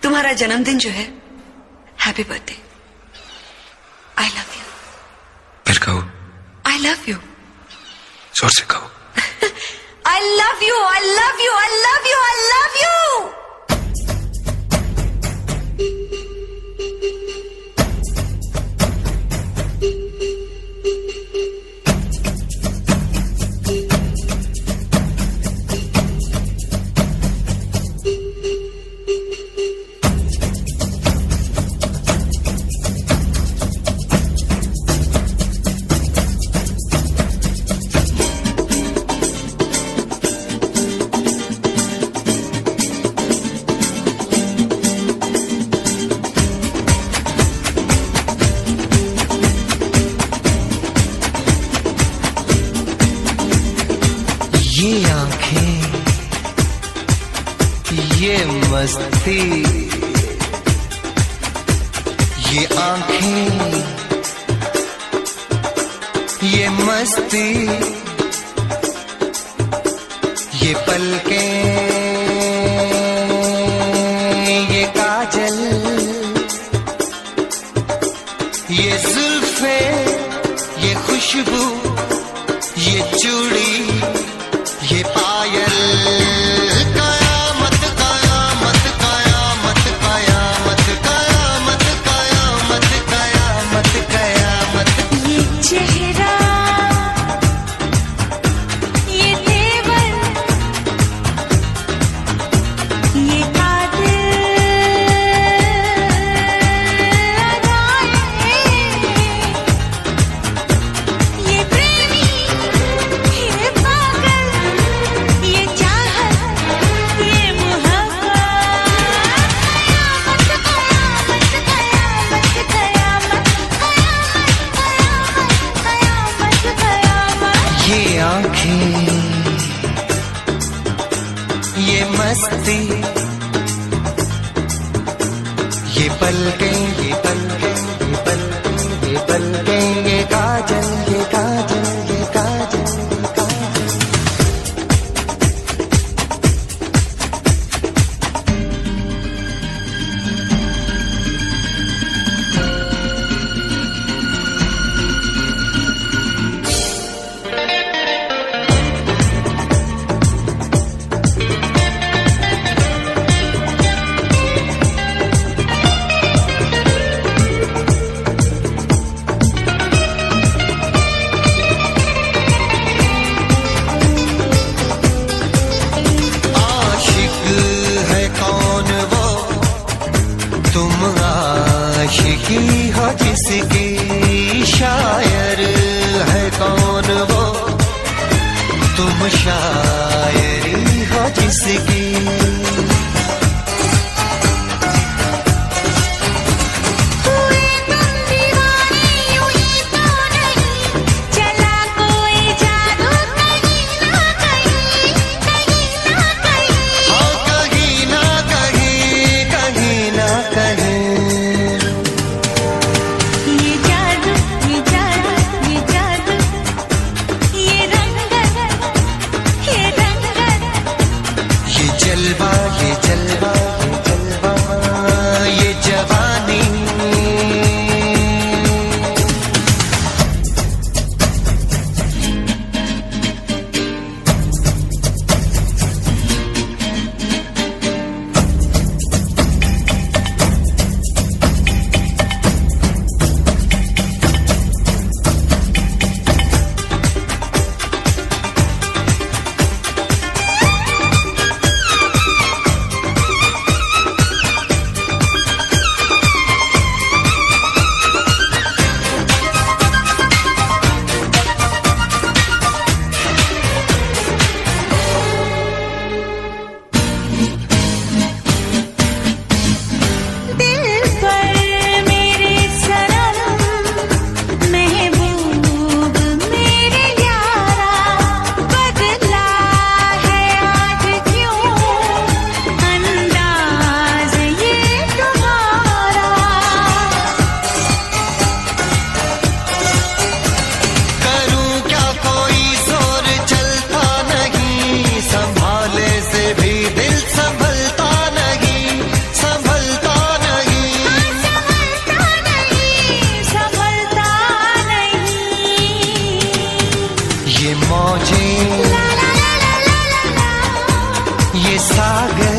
तुम्हारा जन्मदिन जो है, happy birthday. I love you. फिर कहो। I love you. जोर से कहो। I love you, I love you, I love you, I love you. ये आंखें, ये मस्ती, ये आंखें, ये मस्ती, ये पलकें, ये काजल, ये जुल्फे, ये खुशबू, ये चूड़ी, ये पायल, कयामत कयामत कयामत कयामत कयामत कयामत कयामत कयामत। ये चेहरा, ये तेवर, ये ये प्रेमी, ये पागल, ये चाहत, ये मोहब्बत, कयामत कयामत कयामत कयामत कयामत कयामत। ये आंखें, ये मस्ती, ये पलकें, ये पलकें, ये पलकें, ये पलकें, ये काजल, ये काजल, ये काजल, ये काजल। आशिक है कौन वो, तुम आशिकी हो जिसकी, शायर है कौन वो, तुम शायरी हो जिसकी। हुए तुम दीवाने यूं ही तो नहीं, चला कोई जादू कहीं ना कहीं, कहीं ना कहीं। हाँ कहीं ना कहीं, कहीं ना कहीं। ये जादू, ये जादू, ये जादू, ये रंगत, ये रंगत, ये जलवा, ये ये सागर